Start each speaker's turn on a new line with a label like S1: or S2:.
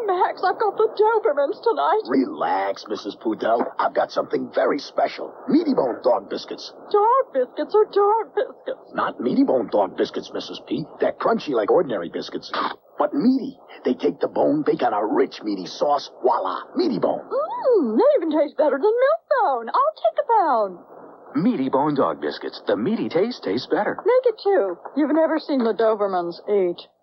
S1: Max, I've got the Dobermans tonight.
S2: Relax, Mrs. Pudel. I've got something very special. Meaty Bone dog biscuits.
S1: Dog biscuits are dog biscuits.
S2: Not Meaty Bone dog biscuits, Mrs. P. They're crunchy like ordinary biscuits. But meaty. They take the bone, bake on a rich meaty sauce. Voila, Meaty Bone.
S1: They even taste better than Milk Bone. I'll take a pound.
S3: Meaty Bone dog biscuits. The meaty taste tastes better.
S1: Make it 2. You've never seen the Dobermans eat.